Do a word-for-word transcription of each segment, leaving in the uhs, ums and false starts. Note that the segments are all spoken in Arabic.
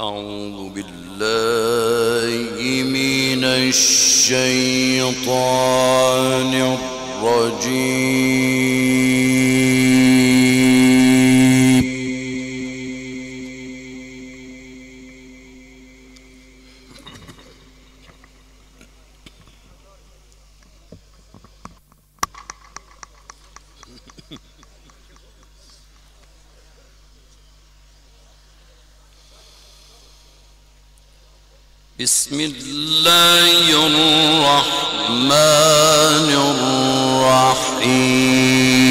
أعوذ بالله من الشيطان الرجيم. بسم الله الرحمن الرحيم.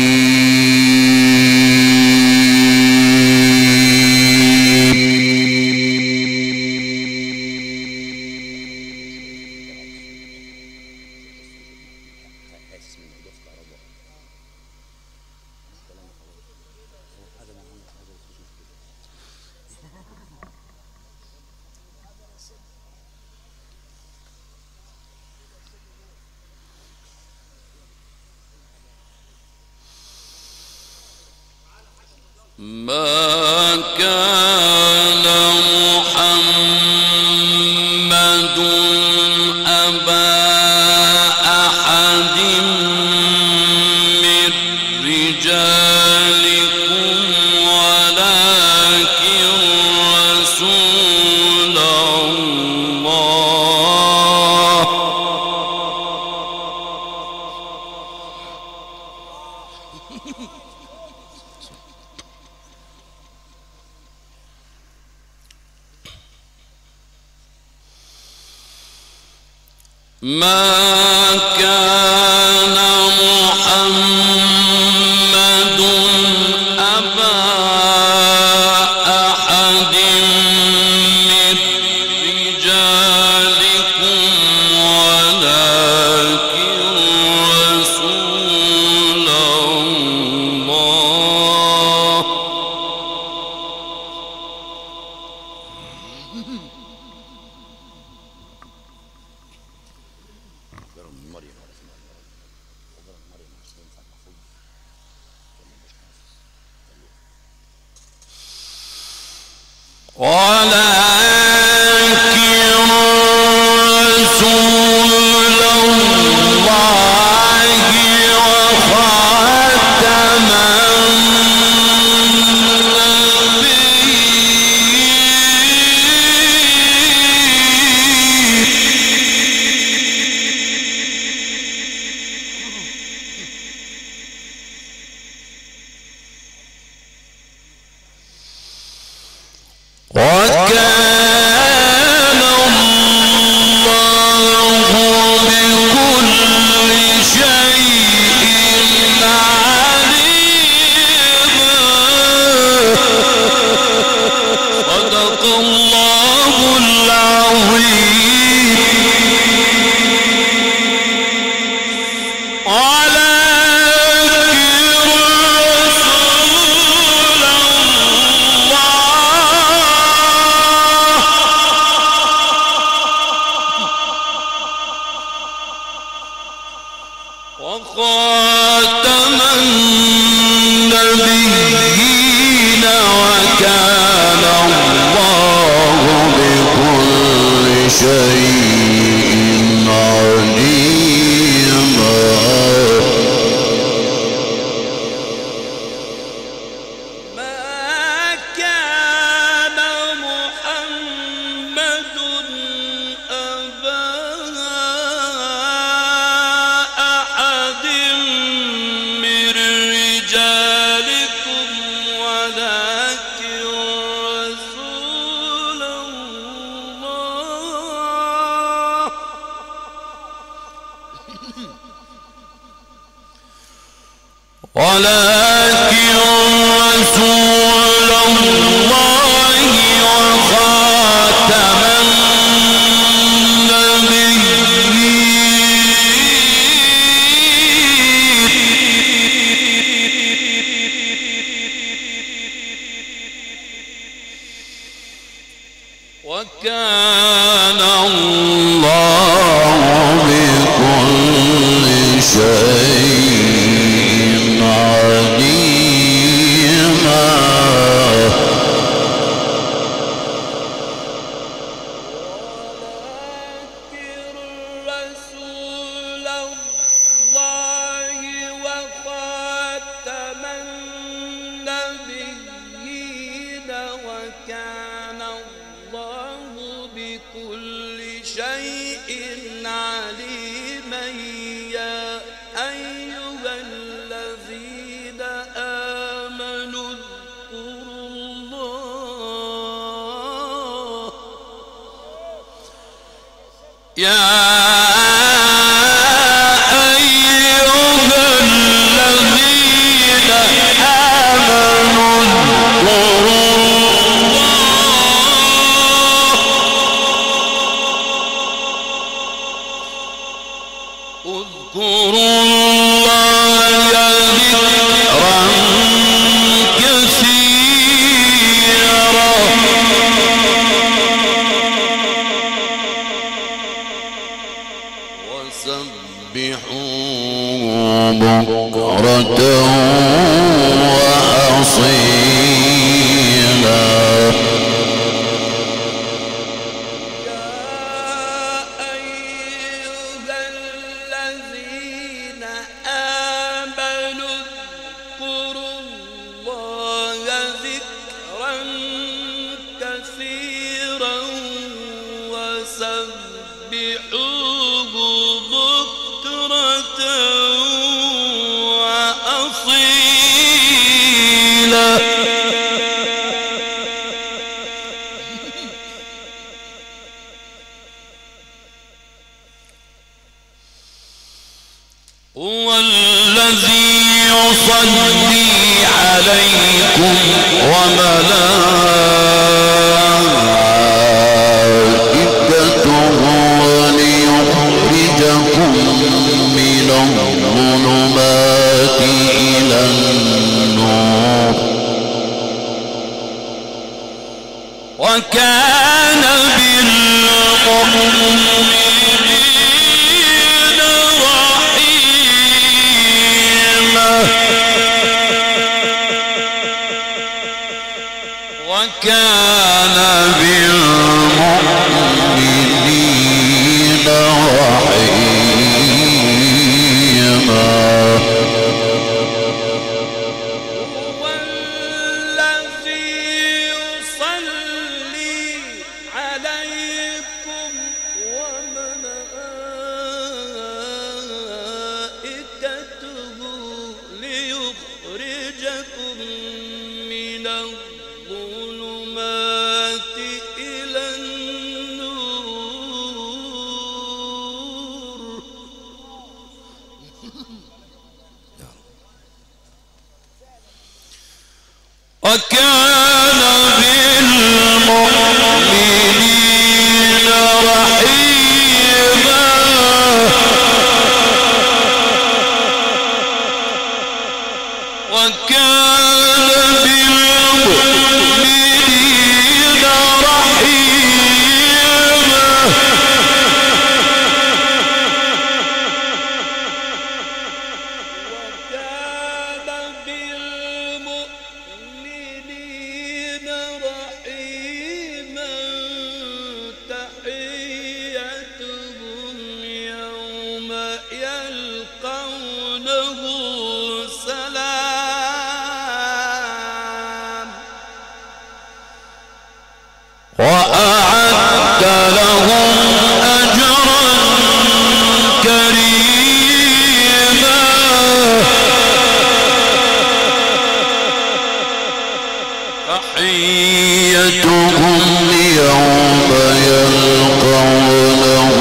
ما كان محمد أبا أحد من رجالكم ولكن رسول الله ما كان محمد أبا أحد من رجالكم ولكن رسول الله ولكن رسول الله وخاتم وكان الله بكل شيء عليما. صدق الله العظيم. وخاتم النبيين وكان الله بكل شيء عليما. ما كان محمد أبا من رجالكم ولكن رسول الله ولكن رسول الله وخاتم وكان الله بكل شيء عليما. وكان الله بكل شيء عليما يا أيها الذين آمنوا اذكروا الله يا هو الذي يصلي عليكم وملائكته ليخرجكم من الظلمات إلى النور وكان بالمؤمنين وكان بالمؤمنين رحيما هو الذي يصلي عليكم وملائكته ليخرجكم من الظلمات إلى النور وكان بالمؤمنين رحيما وكان بالمؤمنين رحيما وكان بالمؤمنين رحيما تحيتهم يوم يلقونه سلام وأعد لهم أجرا كريما تحيتهم يوم يلقونه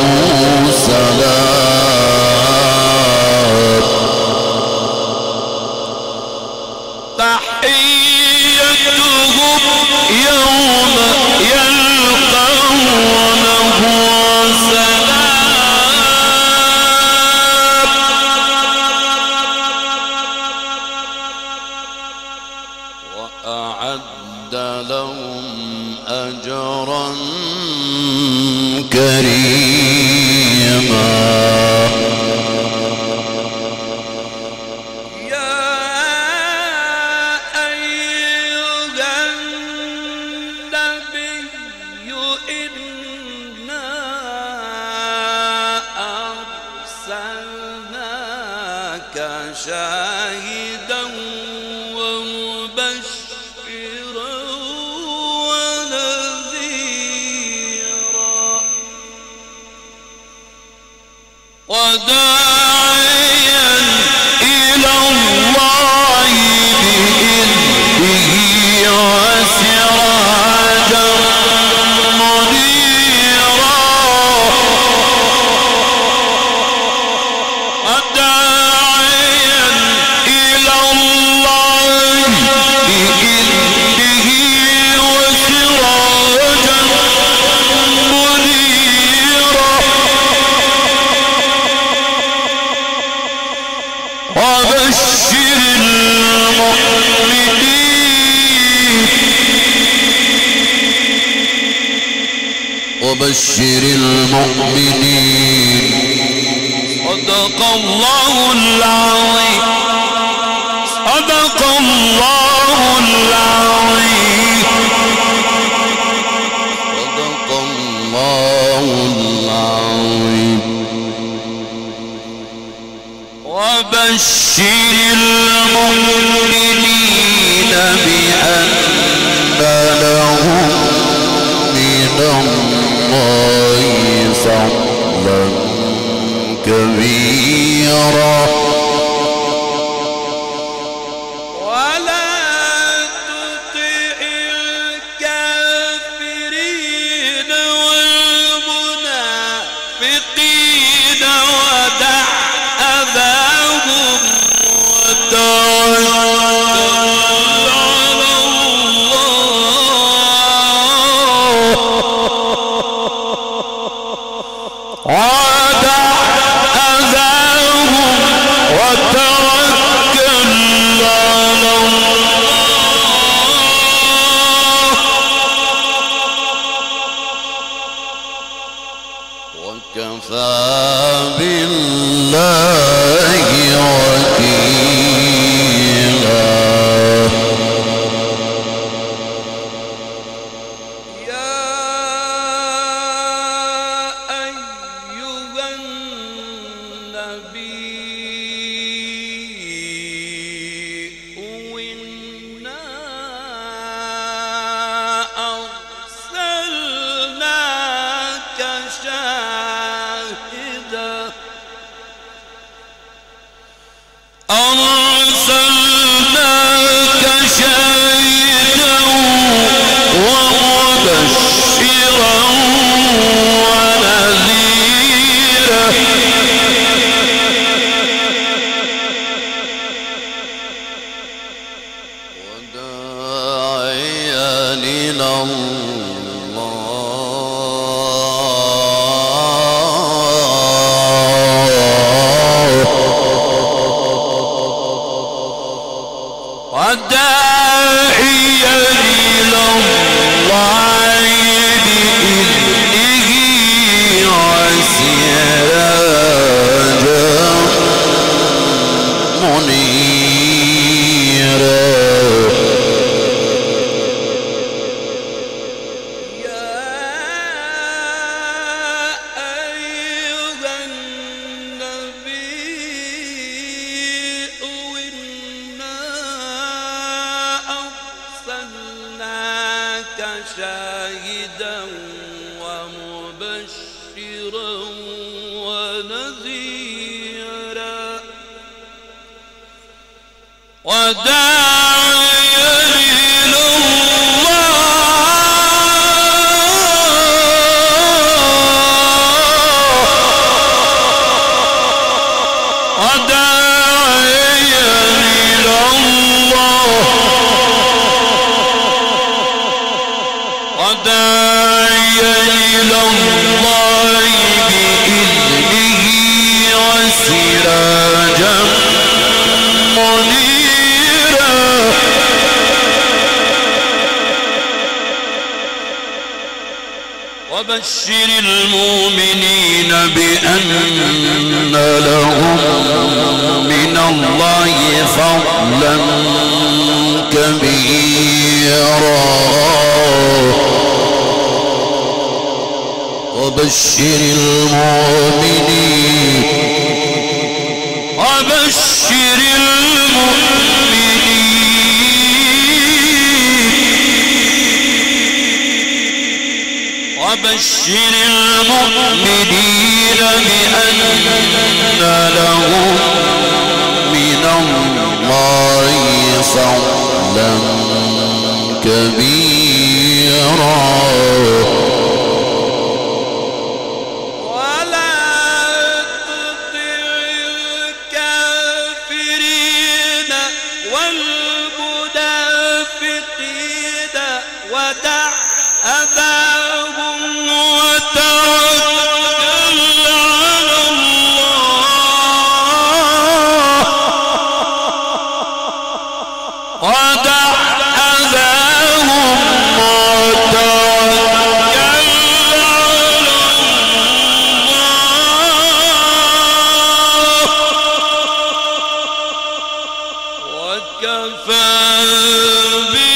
سلام تحيتهم يوم يلقونه سلام وأعد لهم أجرا كريما شاهدا ومبشرا وداعيا إلى الله بإذنه وسراجا منيرا وداعيا إلى الله بإذنه وسراجا منيرا وبشر المؤمنين وبشر المؤمنين. صدق الله العظيم. صدق الله العظيم. صدق الله العظيم. وبشر المؤمنين بأن لهم من الله فضلا كبيرا ولا تطع الكافرين والمنافقين ودع أذاهم وتوكل على الله ودع أذاهم وتوكل على الله وكفى بالله وكيلا. يا أيها النبي إنا أرسلناك شاهدا أرسلناك شاهدا ومبشرا ونذيرا وداعيا إلى وداعيا إلى الله بإذنه وسراجا منيرا. يا أيها النبي إنا أرسلناك شاهدا ومبشرا ونذيرا وداعيا إلى الله وداعيا إلى الله وداعيا إلى الله بإذنه وسراجا منيرا وبشر المؤمنين بأن لهم من الله فضلا كبيرا. وبشر المؤمنين وبشر المؤمنين وبشر المؤمنين بأن لهم من الله فضلا كبيرا ولا تطع الكافرين والمنافقين ودع أذاهم وتوكل على الله ودع أذاهم وتوكل على الله وكفى